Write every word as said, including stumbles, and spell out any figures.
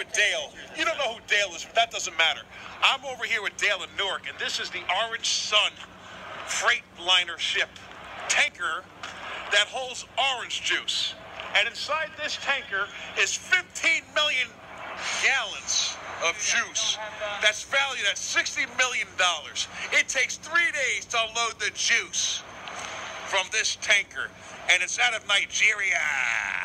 with Dale. You don't know who Dale is, but that doesn't matter. I'm over here with Dale in Newark, and this is the Orange Sun Freightliner ship tanker that holds orange juice. And inside this tanker is fifteen million gallons of juice that's valued at sixty million dollars. It takes three days to unload the juice from this tanker, and it's out of Nigeria.